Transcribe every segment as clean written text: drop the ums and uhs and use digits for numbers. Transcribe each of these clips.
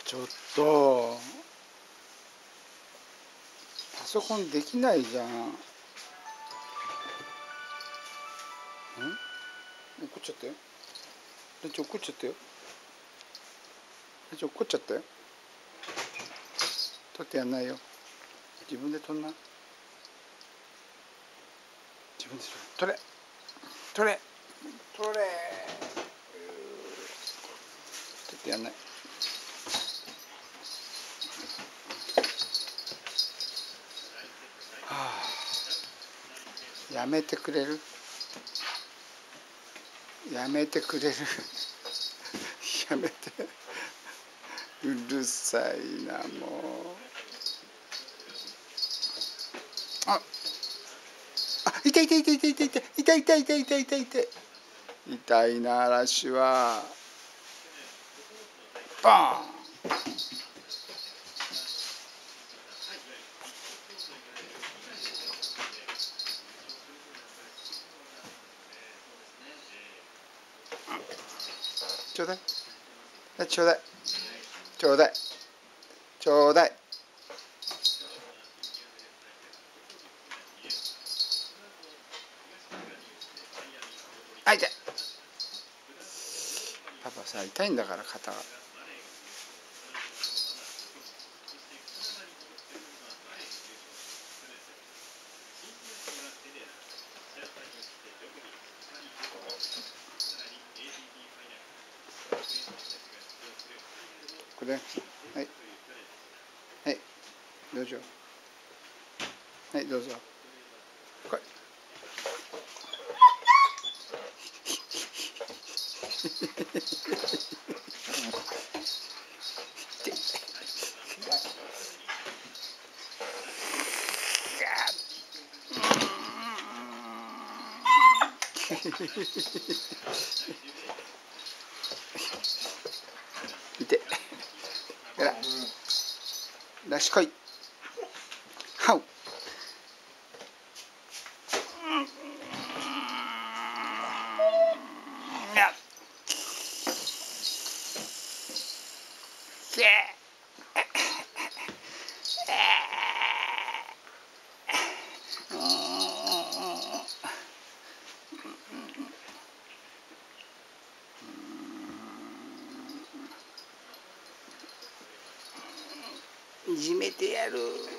ちょっとパソコンできないじゃん。怒っちゃったよ。怒っちゃったよ。怒っちゃったよ。取ってやんないよ。自分で取んな。自分で取れ取れ取れ取ってやんない。はあ、やめてくれる？やめてくれる？やめて。うるさいな、もう。あ、痛い痛い痛い痛い痛い痛い痛い痛い痛い痛い痛い痛い痛いな、嵐は。バーン。ちょうだいちょうだいちょうだいちょうだい。あ、痛い。パパさ、痛いんだから肩が。これ、はいはい、どうぞ。はい、どうぞ。これ。見て。ほら。出しこい。はう。や。いじめてやる。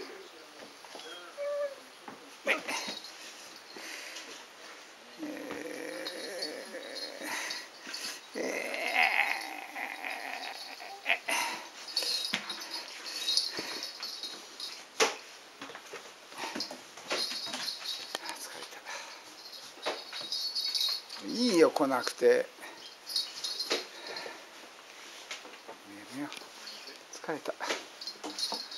いいよ、来なくて。寝るよ。疲れた。